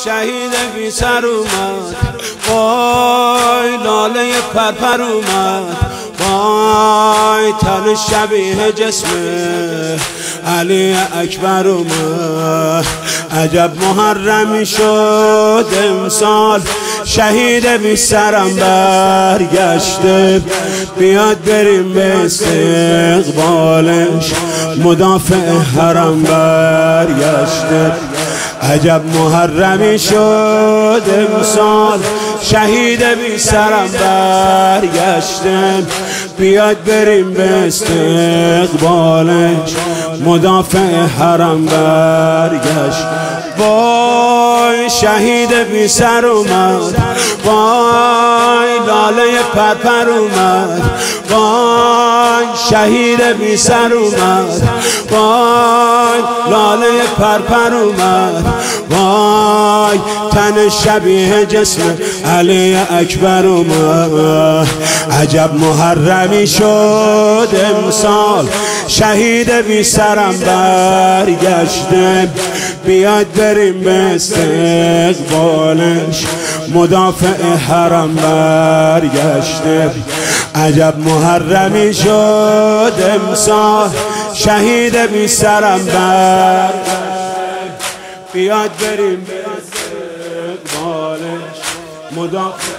شهید بی سر اومد، وای لاله پرپر اومد، وای تن شبیه جسم علی اکبر اومد. عجب محرمی شد امسال، شهید بی سرم برگشته، بیاد بریم به استقبالش، مدافع حرم برگشته. عجب محرمی شد امسال، شهید بی سرم برگشته، بیاد بریم به استقبالش، مدافع حرم برگشت. وای شهید بی سر اومد، وای لاله پرپر اومد، وای شهید بی سر اومد، وای لاله پرپر اومد، وای تن شبیه جسم علی اکبر اومد. عجب محرمی شد امسال، شهید بی سرم برگشته، بیاد بریم به استقبالش، مدافع حرم برگشته. عجب محرمی شد امسال، شهید بی سرم برگشته، بیاد بریم به استقبالش، مدافع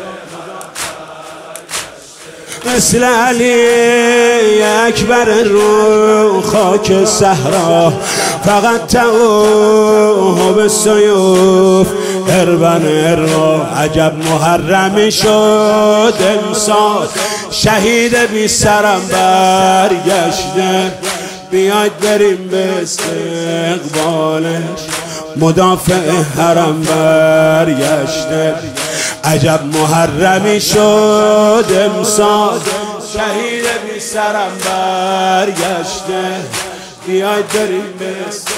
مثل علی اکبر رو خاک صحرا، فقط توه به سیوف اربن اروا. عجب محرمی شد امسال، شهید بی سرم برگشته، بیاید بریم به استقبالش، مدافع حرم برگشته. عجب محرمی شد امسال، شهید بی سرم برگشته، بیاید بریم به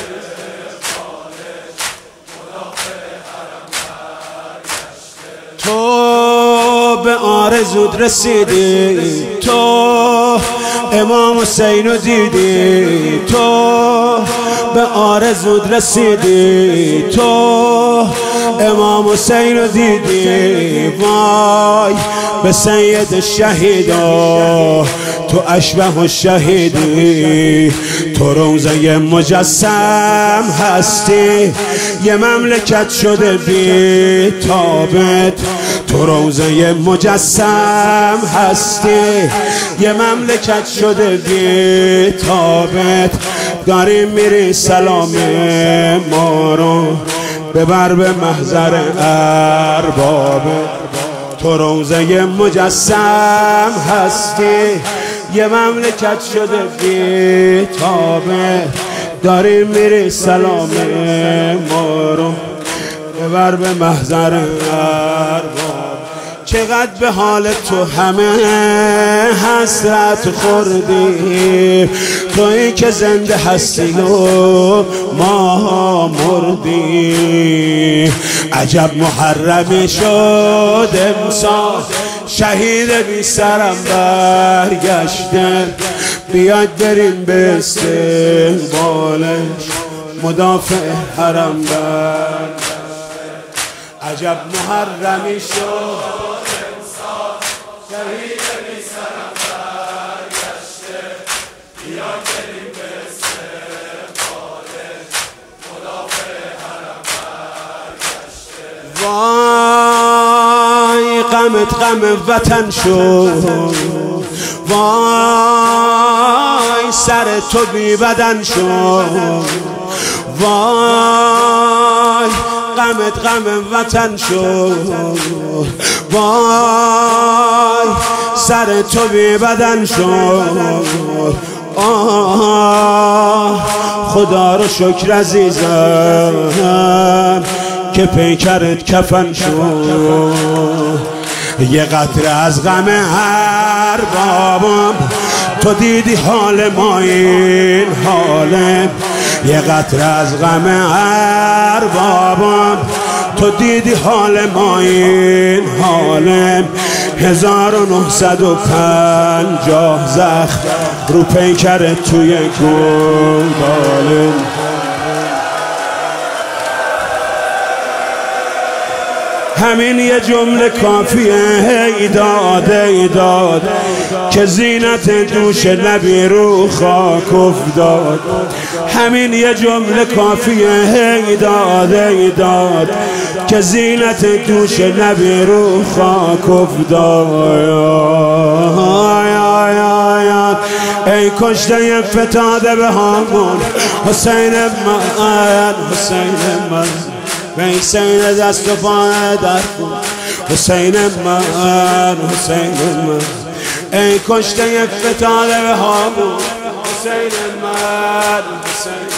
استقبالش، مدافع حرم برگشته. تو به آرزوت رسیدی، تو امام حسین رو دیدی، تو به آرزوت رسیدی، تو امام حسین رو دیدی. وای به سید الشهیدا، تو اشبه الشهیدی، تو روضه مجسم هستی، یه مملکت شده بی تابت. تو روضه مجسم هستی، یه مملکت شده بی تابت. داریم میری سلام ما رو ببر به محضر ارباب. تو روضه مجسم هستی، یه مملکت شده بی تابت. داریم میری سلام ما رو ببر به محضر ارباب. چقدر به حال تو همه حسرت خوردیم، تویی که زنده هستی و ما مردیم. عجب محرمی شد امسال، شهید بی سرم برگشته، بیاید بریم به استقبالش، مدافع حرم برگشته. عجب محرمی شد امسال، شهید بی سرم برگشته، بیاید بریم به استقبالش، مدافع حرم برگشته. وای غمت غم وطن شد، وای سر تو بی بدن شد، وای غمت غم وطن شد، وای سر تو بی بدن شد. خدا رو شکر عزیزم که پیکرت کفن شد. یه قطره از غم هر بابم، تو دیدی حال ما این حاله. یه قطره از غم هر بابم، تو دیدی حال ما این حاله. 1950 زخم رو پیکر توی گلدانه. همین یه جمله کافیه ای داد ای داد که زینت دوش نبی رو خاک افتاد. همین یه جمله کافیه ای داد ای داد که زینت دوش نبی رو خاک افتاد. ای کشته فتاده به هامون حسین من، حسین من، حسین دست و پای در کن حسین من، حسین من. ای کشته فتاده به هامون حسین من، حسین